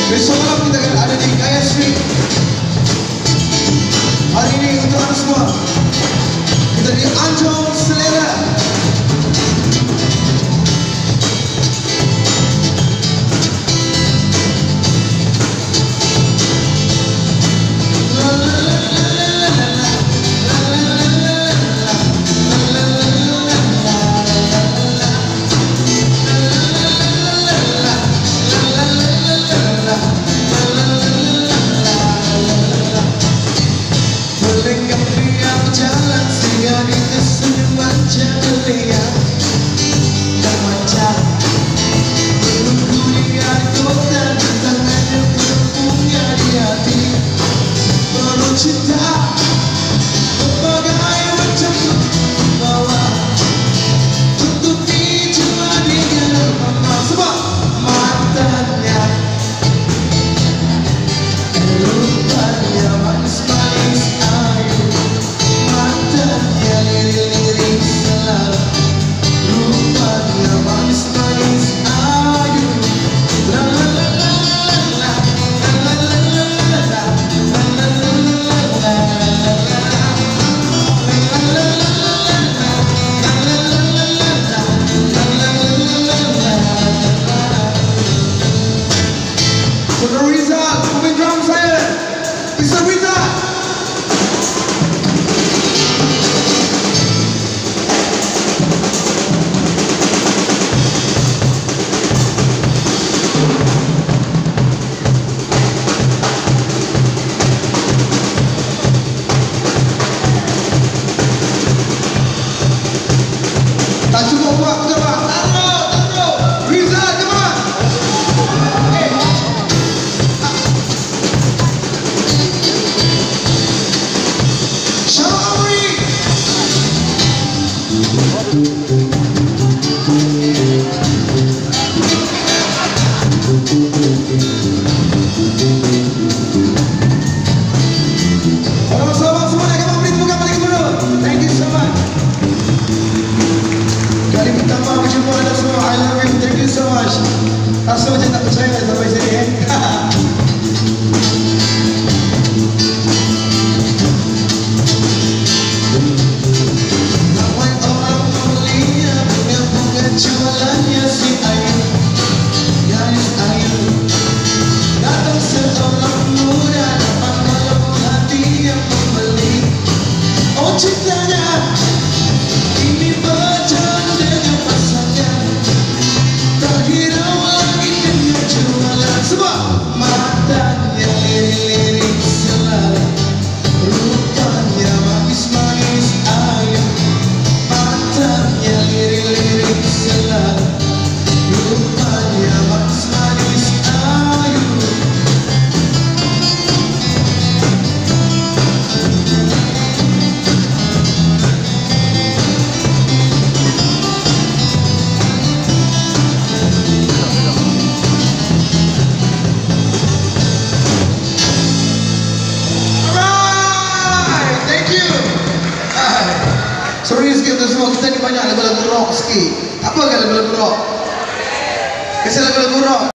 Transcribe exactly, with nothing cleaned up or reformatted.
Besok malam kita akan ada di Gaya Street. Hari ini untuk anda semua, kita di Anjong Selera. Tak cukup buat, betul tak? Taruh, taruh. Riza, cepat. Eh. Syamri. Orang sahabat semua yang akan beri tepuk tangan bagi guru. Thank you so much. Kali pertama berjumpa anda semua, I love you, thank you so much. Rasa macam tak percaya sampai sini eh. Ramai orang membelinya dengan bunga jualannya si Ayu, Gadis Ayu. Datang seorang muda dapat melembut hati yang membeli. Oh cintanya ini berjalan dengan pasangan, tak hirau lagi dengan jualan. Sebab matanya lirik-lirik selalu, rupanya manis-manis ayu. Matanya lirik-lirik selalu, rupanya manis-manis ayu. Sorry sikit untuk semua, kita ni banyak lagu-lagu rock sikit. Apa kan lagu-lagu rock? Kisah lagu-lagu rock.